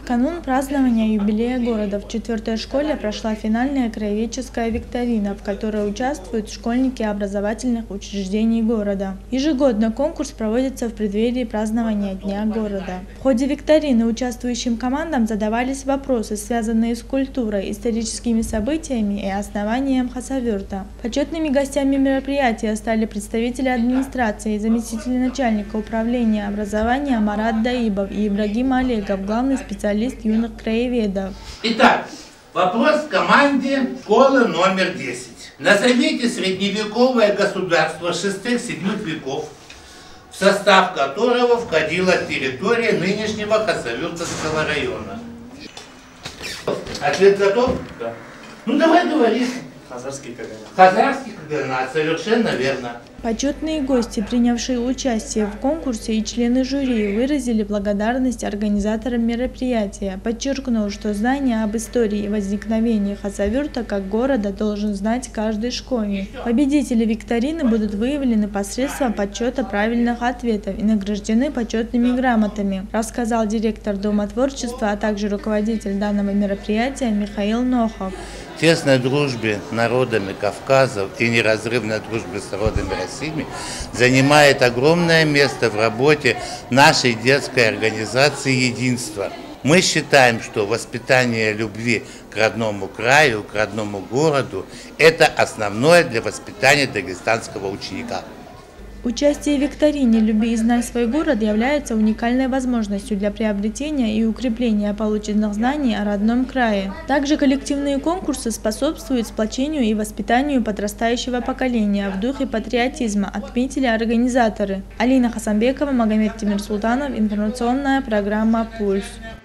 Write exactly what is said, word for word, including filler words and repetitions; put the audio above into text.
В канун празднования юбилея города в четвёртой школе прошла финальная краеведческая викторина, в которой участвуют школьники образовательных учреждений города. Ежегодно конкурс проводится в преддверии празднования Дня города. В ходе викторины участвующим командам задавались вопросы, связанные с культурой, историческими событиями и основанием Хасавюрта. Почетными гостями мероприятия стали представители администрации, заместитель начальника управления образования Марат Даибов и Ибрагим Олегов, главный специалист юных краеведов. Итак, вопрос к команде школы номер десять. Назовите средневековое государство шестых-седьмых веков, в состав которого входила территория нынешнего Хасавюртовского района. Ответ готов? Да. Ну давай говори. Хазарский Каганат. Хазарский Каганат, совершенно верно. Почетные гости, принявшие участие в конкурсе, и члены жюри выразили благодарность организаторам мероприятия, подчеркнув, что знание об истории и возникновении Хасавюрта как города должен знать каждый школьник. Победители викторины будут выявлены посредством подсчета правильных ответов и награждены почетными грамотами, рассказал директор Дома творчества, а также руководитель данного мероприятия Михаил Нохов. В тесной дружбе народами Кавказа и неразрывной дружбе с народами России занимает огромное место в работе нашей детской организации «Единство». Мы считаем, что воспитание любви к родному краю, к родному городу – это основное для воспитания дагестанского ученика. Участие в викторине «Люби и знай свой город» является уникальной возможностью для приобретения и укрепления полученных знаний о родном крае. Также коллективные конкурсы способствуют сплочению и воспитанию подрастающего поколения в духе патриотизма, отметили организаторы. Алина Хасанбекова, Магомед Тимирсултанов, информационная программа «Пульс».